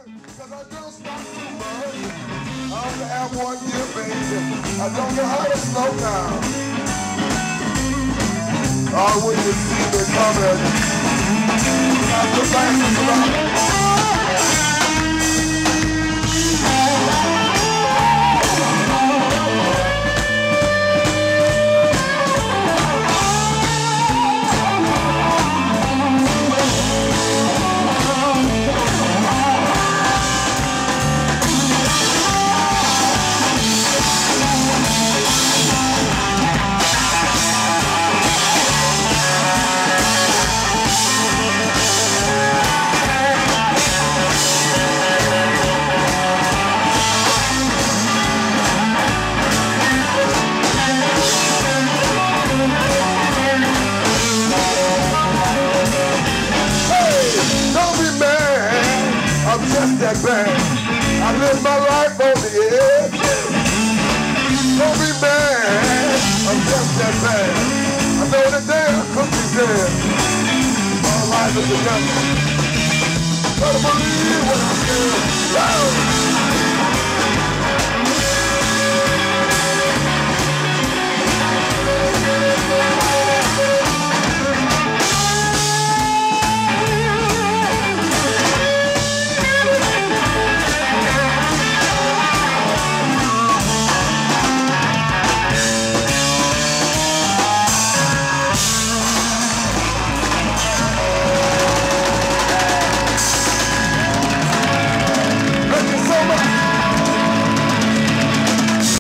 Cause I don't stop too much. I only have one year, baby. I don't know how to slow down. Oh, when you see me coming, I look back around. Just that bad. I live my life on the edge. Don't be mad. I'm just that bad. I know the day I could be dead. My life is a gun. But I believe what I feel.